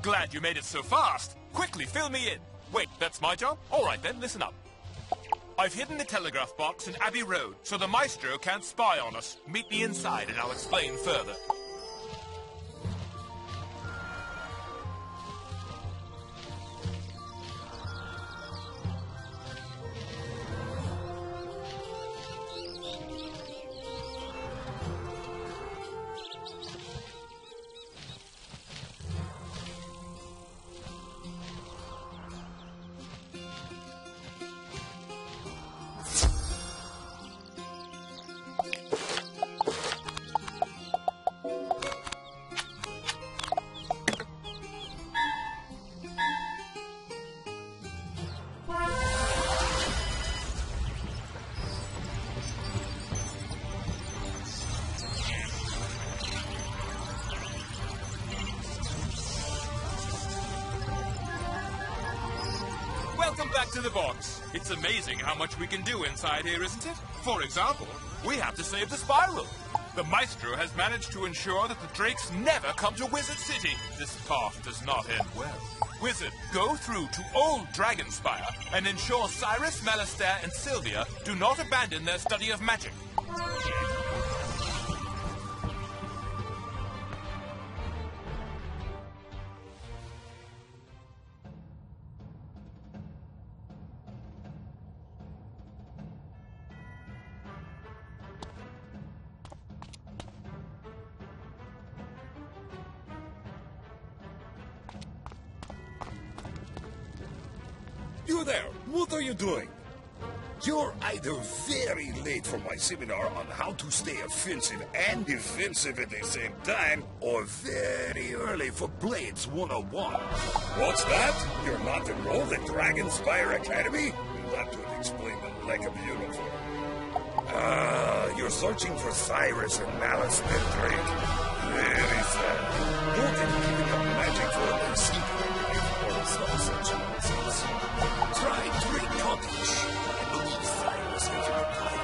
Glad you made it so fast. Quickly, fill me in. Wait, that's my job? All right then, listen up. I've hidden the telegraph box in Abbey Road, so the Maestro can't spy on us. Meet me inside and I'll explain further. Welcome back to the box. It's amazing how much we can do inside here, isn't it? For example, we have to save the Spiral. The Maestro has managed to ensure that the Drakes never come to Wizard City. This path does not end well. Wizard, go through to Old Dragonspire and ensure Cyrus, Malastair, and Sylvia do not abandon their study of magic. You there, what are you doing? You're either very late for my seminar on how to stay offensive and defensive at the same time, or very early for Blades 101. What's that? You're not enrolled at Dragonspire Academy? That would explain the lack of uniform. You're searching for Cyrus and Malastair Drake. Very sad. You're giving up magic for a secret life or some such nonsense. Try Drake Cottage. I believe Cyrus has retired.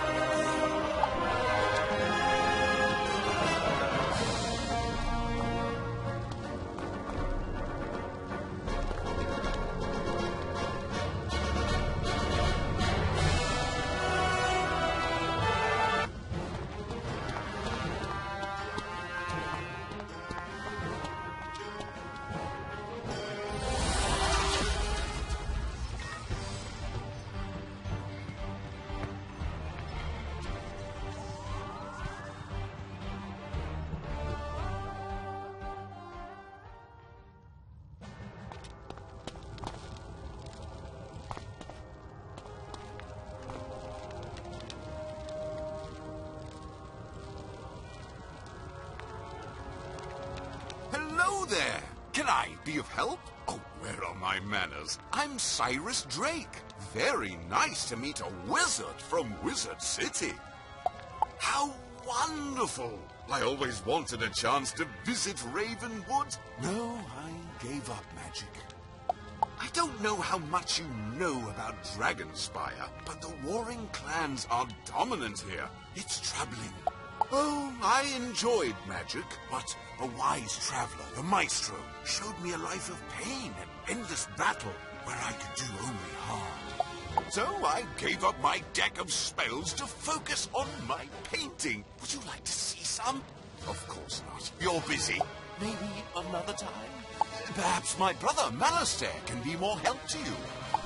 Hello there! Can I be of help? Oh, where are my manners? I'm Cyrus Drake. Very nice to meet a wizard from Wizard City. How wonderful! I always wanted a chance to visit Ravenwood. No, I gave up magic. I don't know how much you know about Dragonspire, but the warring clans are dominant here. It's troubling. Oh, I enjoyed magic, but a wise traveler, the Maestro, showed me a life of pain and endless battle where I could do only harm. So I gave up my deck of spells to focus on my painting. Would you like to see some? Of course not. You're busy. Maybe another time? Perhaps my brother, Malastair, can be more help to you.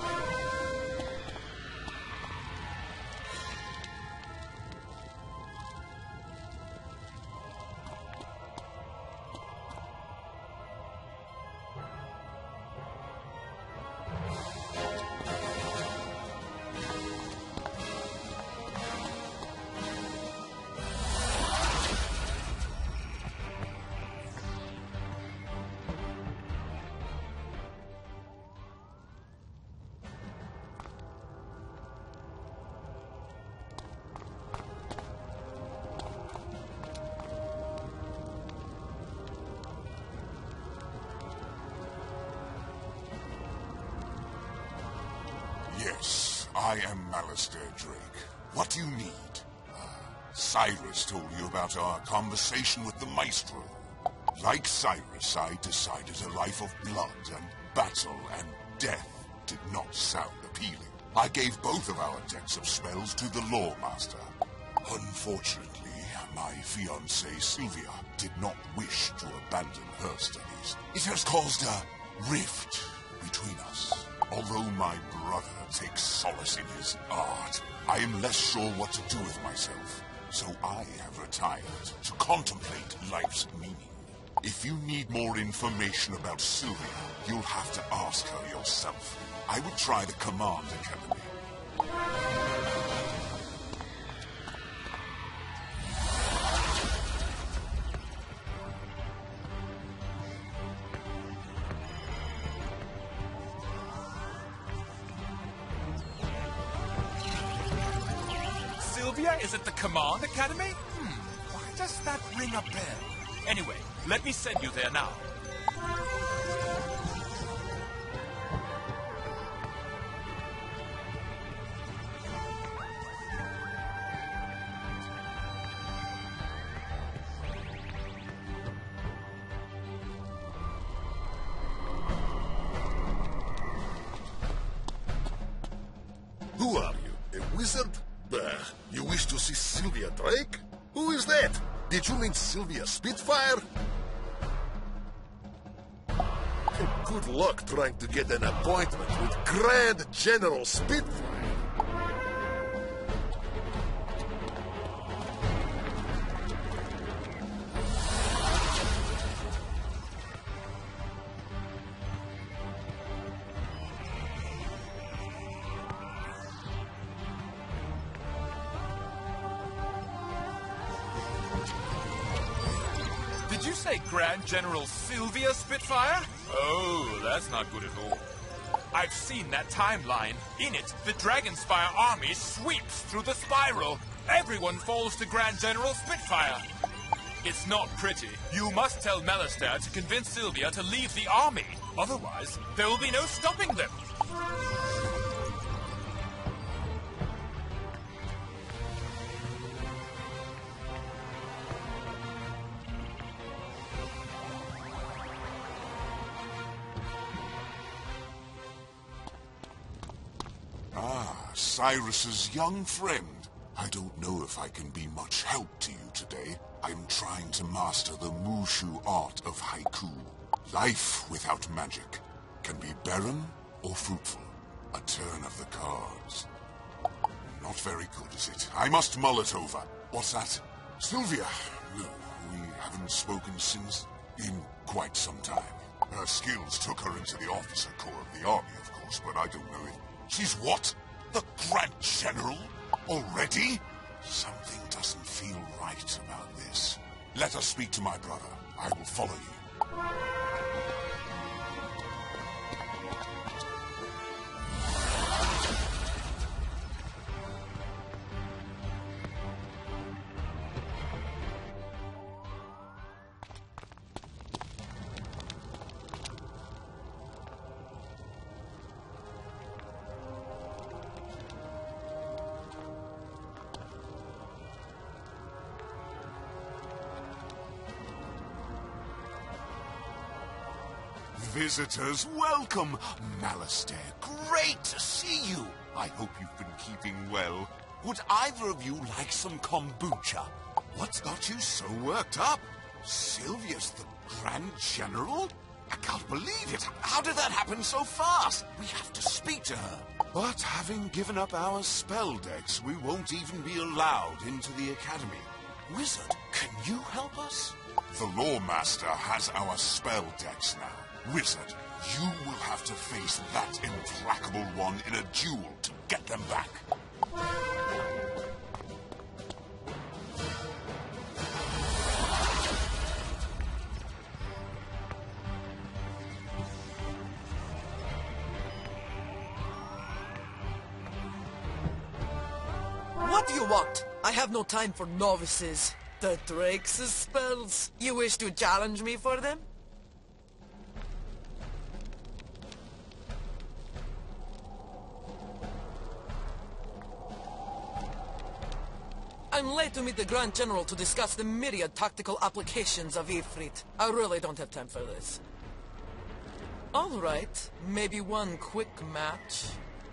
Yes, I am Malastair Drake. What do you need? Cyrus told you about our conversation with the Maestro. Like Cyrus, I decided a life of blood and battle and death did not sound appealing. I gave both of our decks of spells to the Loremaster. Unfortunately, my fiancée Sylvia did not wish to abandon her studies. It has caused a rift between us. Although my brother takes solace in his art, I am less sure what to do with myself. So I have retired to contemplate life's meaning. If you need more information about Sylvia, you'll have to ask her yourself. I would try the Command Academy. Sylvia is at the Command Academy? Why does that ring a bell? Anyway, let me send you there now. Who are you? A wizard? Bah, you wish to see Sylvia Drake? Who is that? Did you mean Sylvia Spitfire? Good luck trying to get an appointment with Grand General Spitfire. Did you say Grand General Sylvia Spitfire? Oh, that's not good at all. I've seen that timeline. In it, the Dragonspire army sweeps through the spiral. Everyone falls to Grand General Spitfire. It's not pretty. You must tell Malistaire to convince Sylvia to leave the army. Otherwise, there will be no stopping them. Cyrus's young friend. I don't know if I can be much help to you today. I'm trying to master the Mushu art of haiku. Life without magic can be barren or fruitful. A turn of the cards. Not very good, is it? I must mull it over. What's that? Sylvia? No, we haven't spoken since in quite some time. Her skills took her into the officer corps of the army, of course, but I don't know if... She's what? The Grand General? Already? Something doesn't feel right about this. Let us speak to my brother. I will follow you. Visitors, welcome! Malistaire, great to see you! I hope you've been keeping well. Would either of you like some kombucha? What's got you so worked up? Sylvia's the Grand General? I can't believe it! How did that happen so fast? We have to speak to her. But having given up our spell decks, we won't even be allowed into the Academy. Wizard, can you help us? The Loremaster has our spell decks now. Wizard, you will have to face that implacable one in a duel to get them back. What do you want? I have no time for novices. The Drake's spells. You wish to challenge me for them? I'm late to meet the Grand General to discuss the myriad tactical applications of Ifrit. I really don't have time for this. All right, maybe one quick match.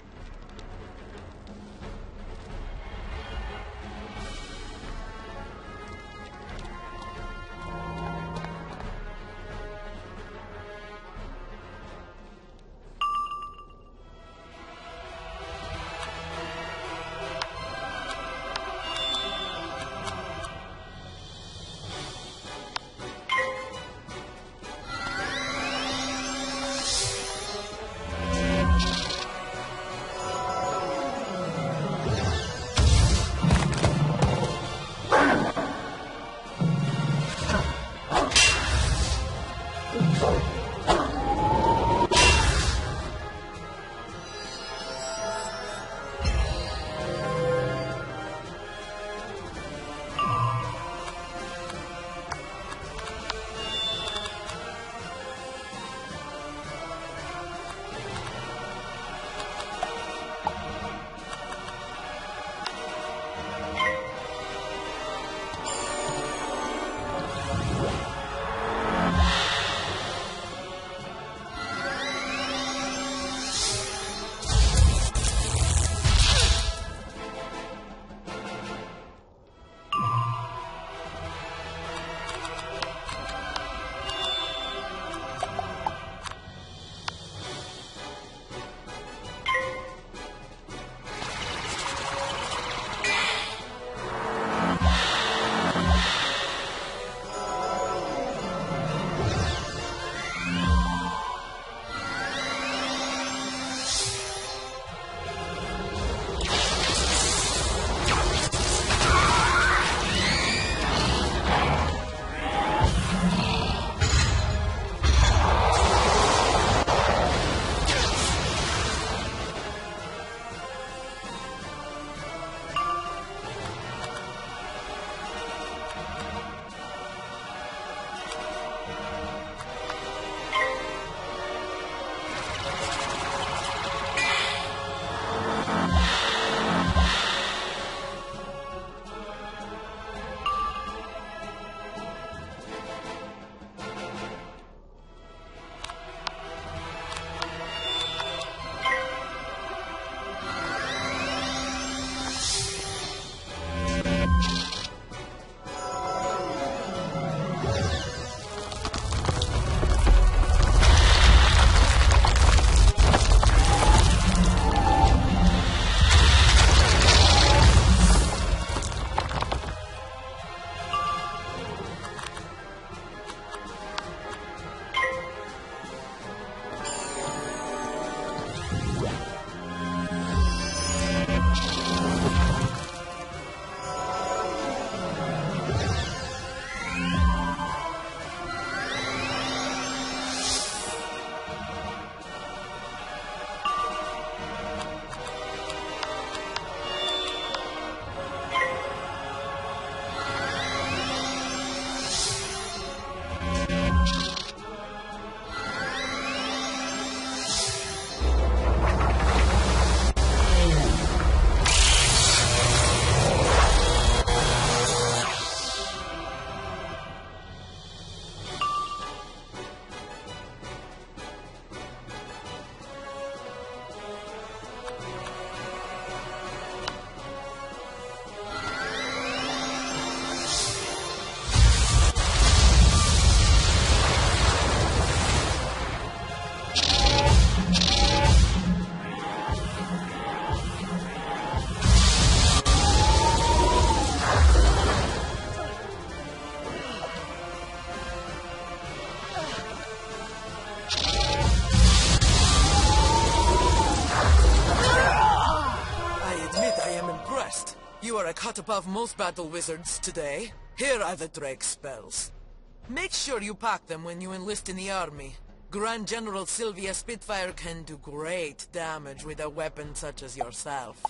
You are a cut above most battle wizards today. Here are the Drake spells. Make sure you pack them when you enlist in the army. Grand General Sylvia Spitfire can do great damage with a weapon such as yourself.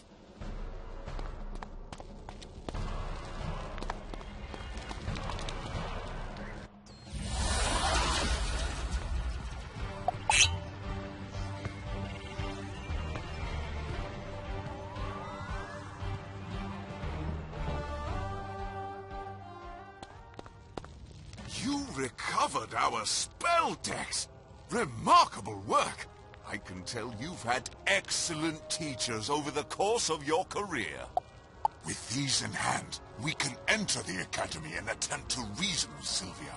recovered our spell decks. Remarkable work. I can tell you've had excellent teachers over the course of your career. With these in hand, we can enter the Academy and attempt to reason with Sylvia.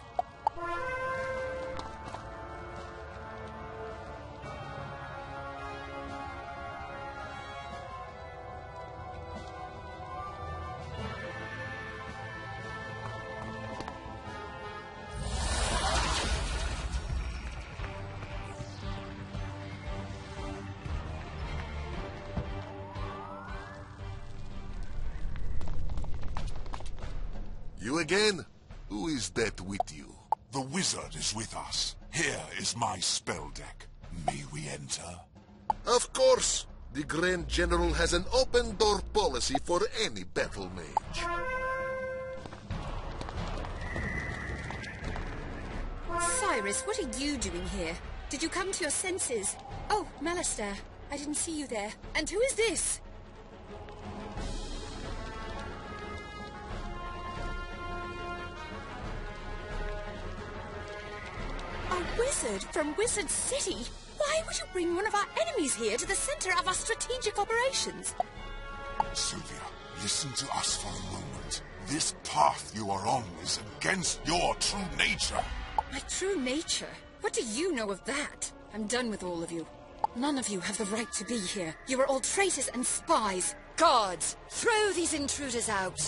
You again? Who is that with you? The wizard is with us. Here is my spell deck. May we enter? Of course. The Grand General has an open-door policy for any battle mage. Cyrus, what are you doing here? Did you come to your senses? Oh, Malistaire. I didn't see you there. And who is this? A wizard from Wizard City? Why would you bring one of our enemies here to the center of our strategic operations? Sylvia, listen to us for a moment. This path you are on is against your true nature. My true nature? What do you know of that? I'm done with all of you. None of you have the right to be here. You are all traitors and spies. Guards, throw these intruders out.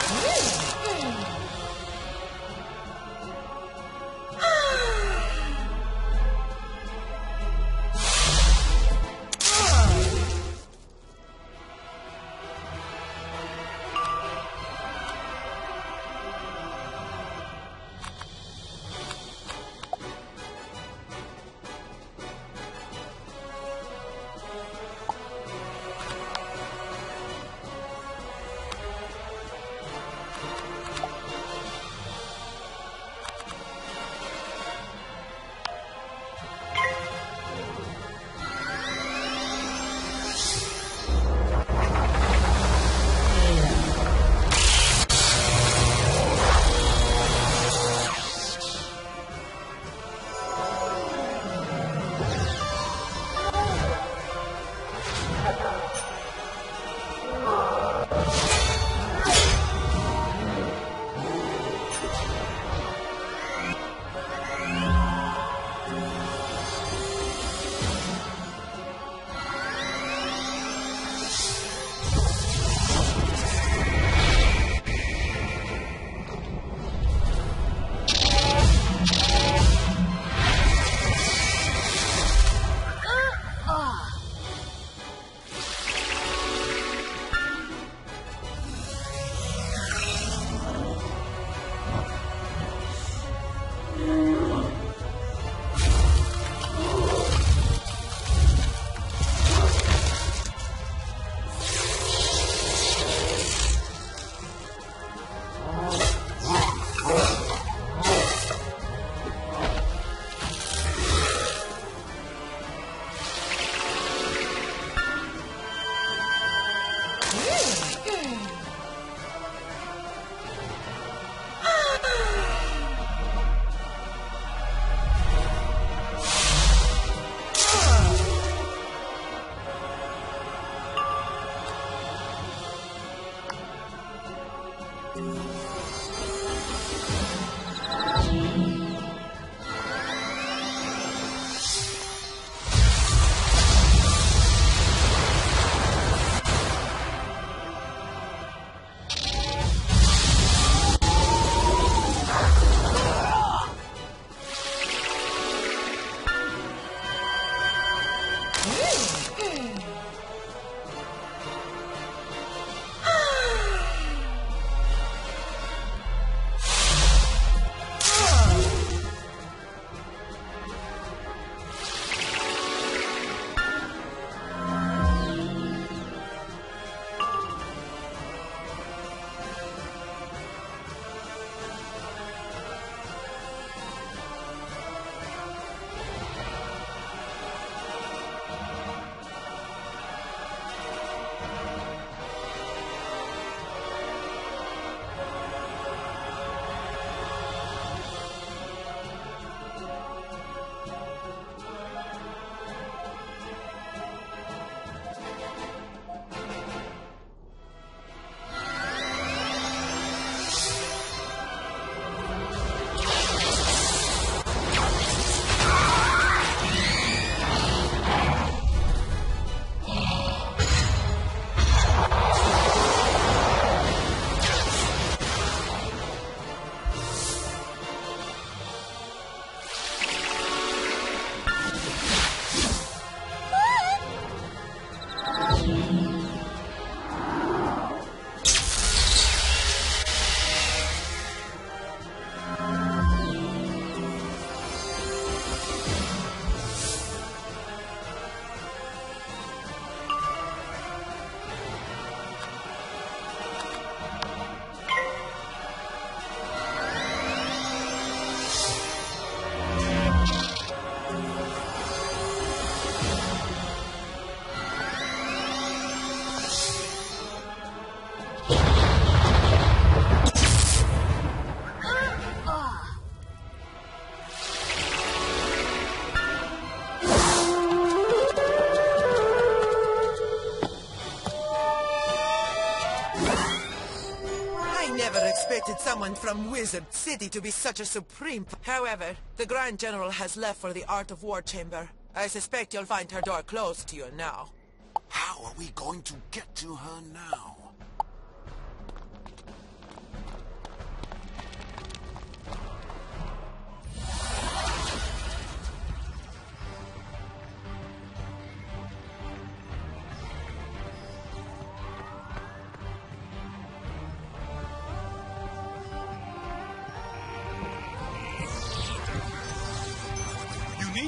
expected someone from Wizard City to be such a supreme... However, the Grand General has left for the Art of War Chamber. I suspect you'll find her door closed to you now. How are we going to get to her now?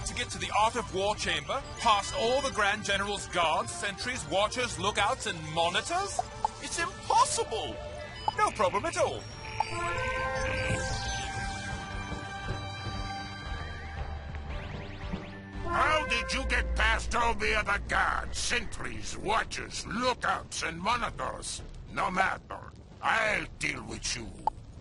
need to get to the Art of War chamber, past all the Grand General's guards, sentries, watchers, lookouts, and monitors? It's impossible! No problem at all. How did you get past all the other guards, sentries, watchers, lookouts, and monitors? No matter. I'll deal with you.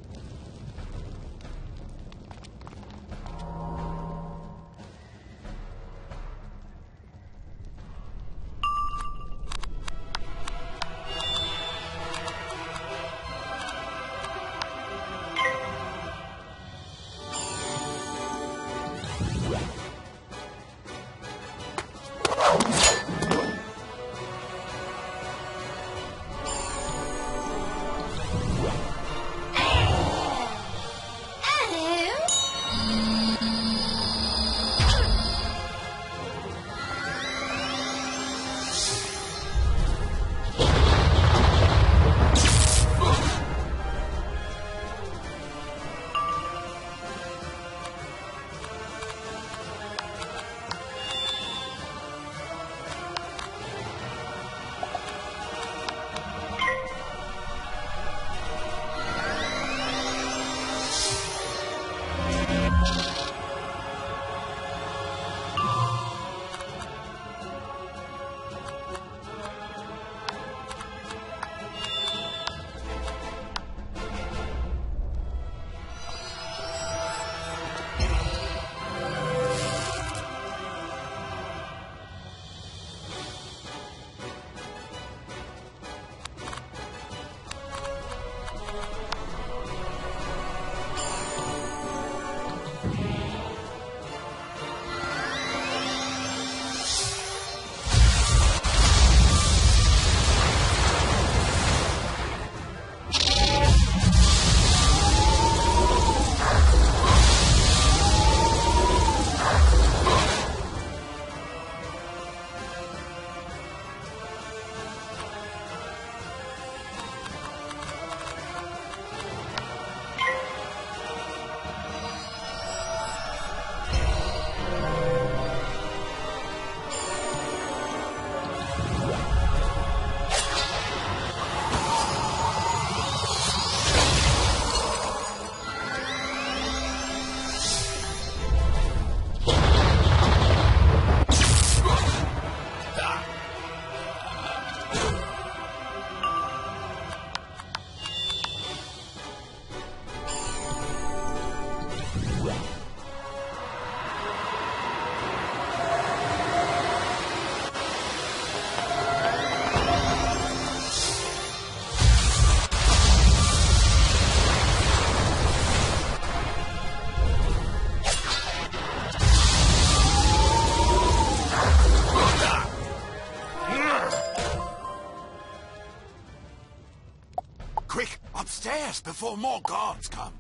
Upstairs before more guards come.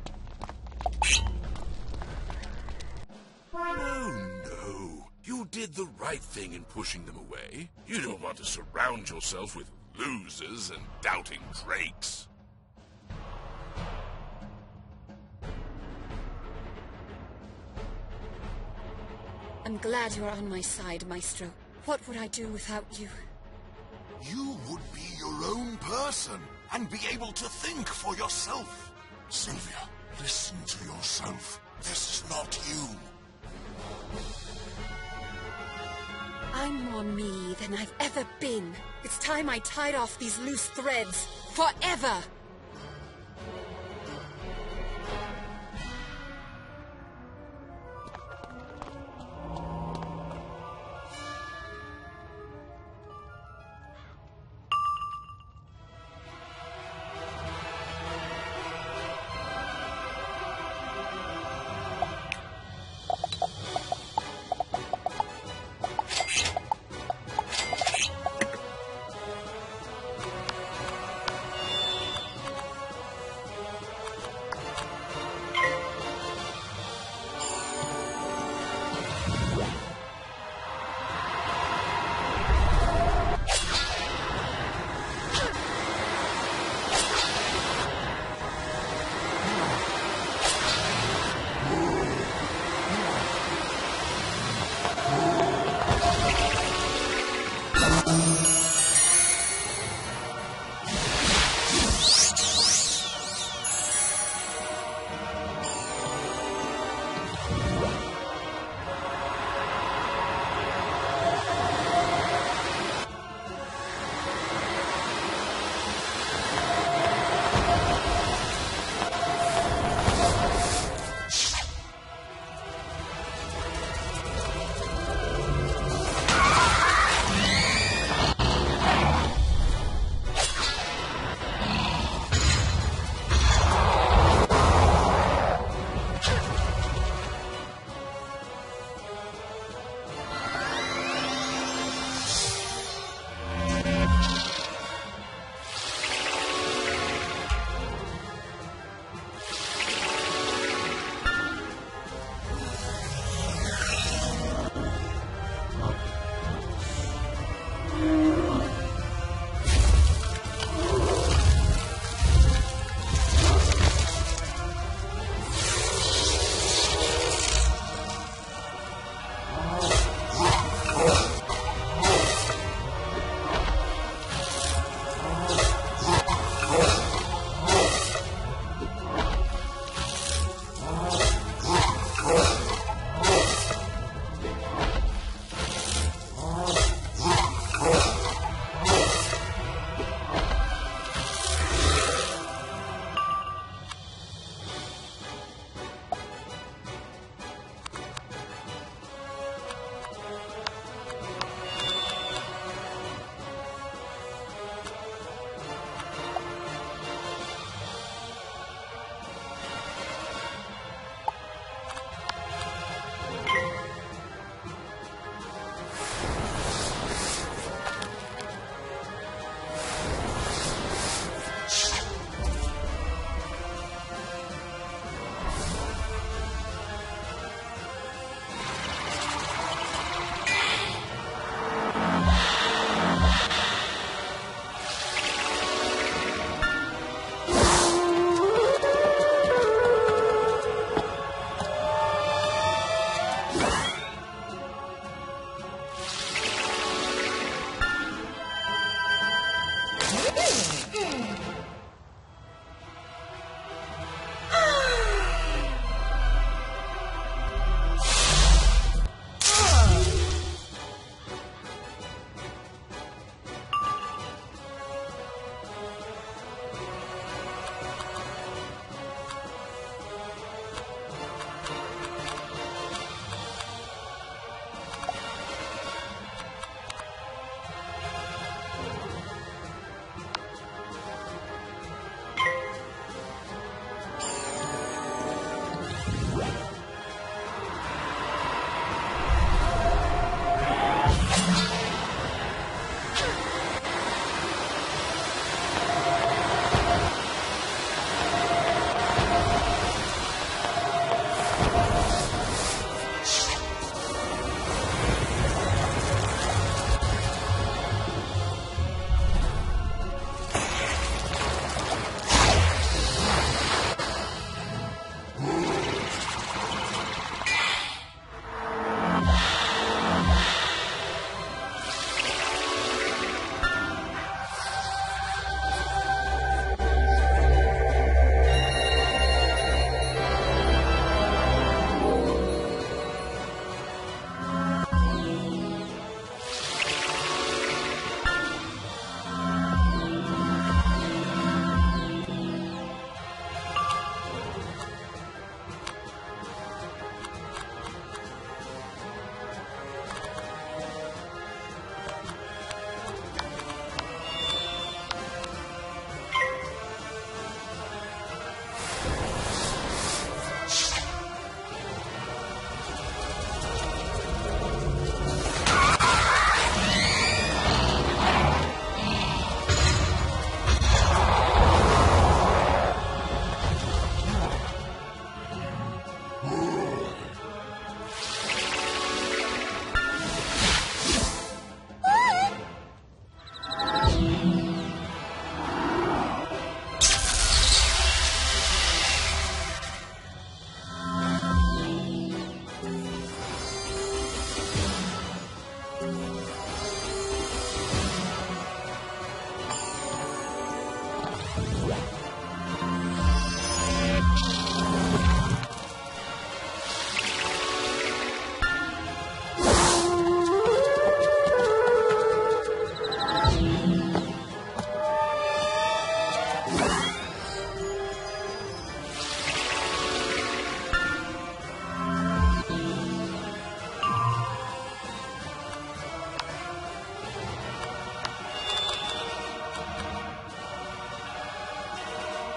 Oh, no. You did the right thing in pushing them away. You don't want to surround yourself with losers and doubting drakes. I'm glad you're on my side, Maestro. What would I do without you? You would be your own person and be able to think for yourself. Sylvia, listen to yourself. This is not you. I'm more me than I've ever been. It's time I tied off these loose threads. Forever!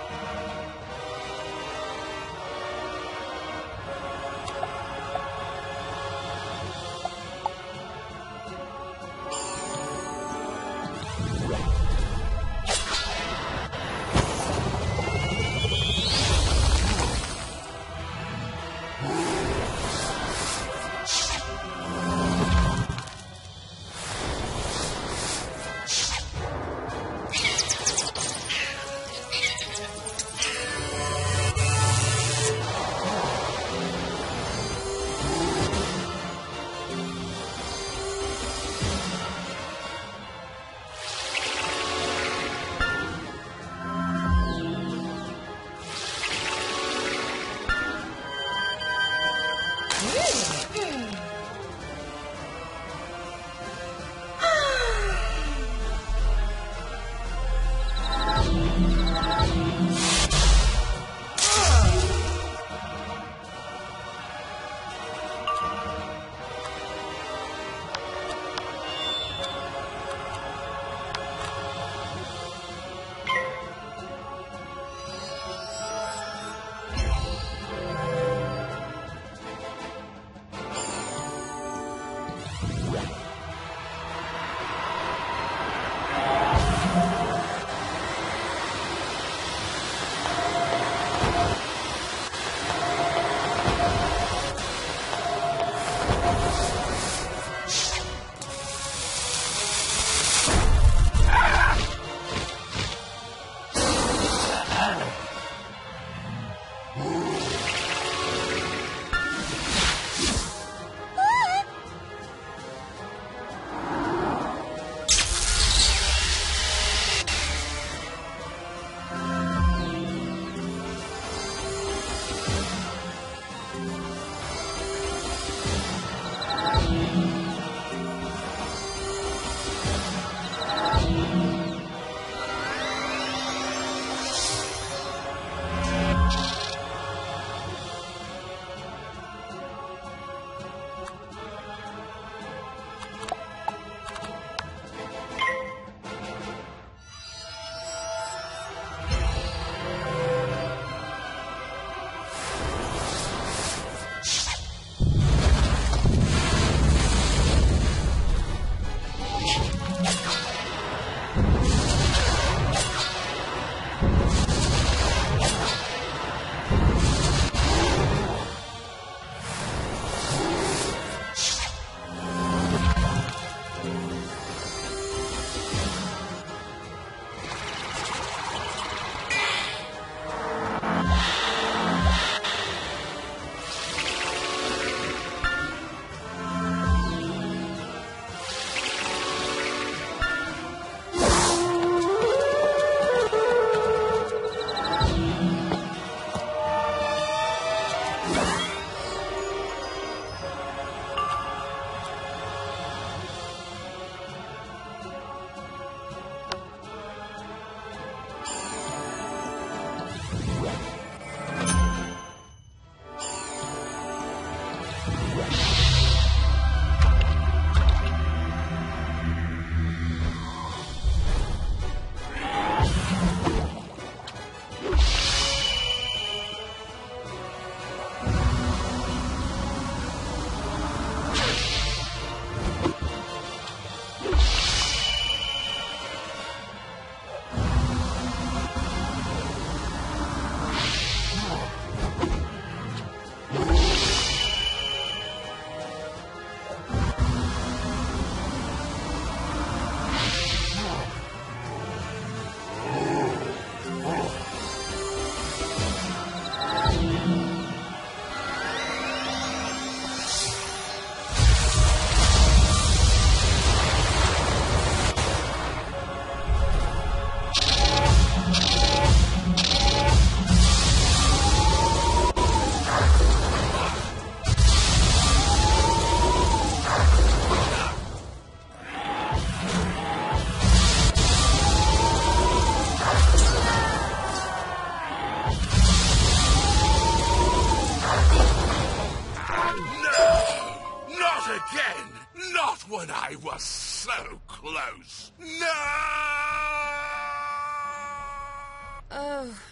I was so close. No! Oh, my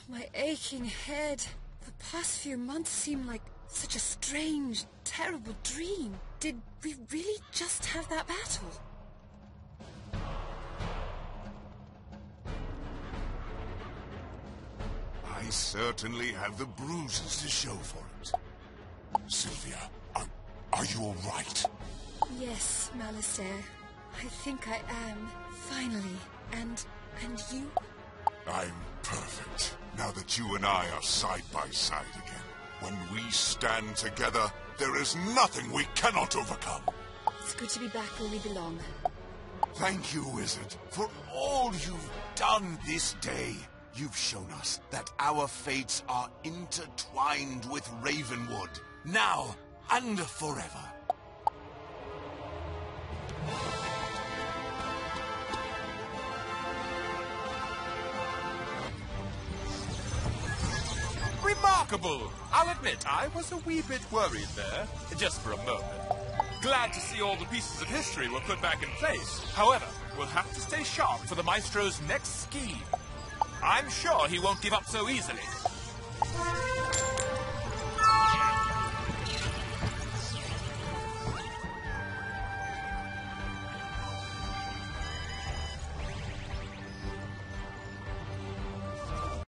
aching head. The past few months seem like such a strange, terrible dream. Did we really just have that battle? I certainly have the bruises to show for it. Sylvia, are you all right? Yes, Malistaire. I think I am. Finally. And you? I'm perfect. Now that you and I are side by side again. When we stand together, there is nothing we cannot overcome. It's good to be back where we belong. Thank you, Wizard, for all you've done this day. You've shown us that our fates are intertwined with Ravenwood, now and forever. Remarkable! I'll admit, I was a wee bit worried there, just for a moment. Glad to see all the pieces of history were put back in place. However, we'll have to stay sharp for the Maestro's next scheme. I'm sure he won't give up so easily.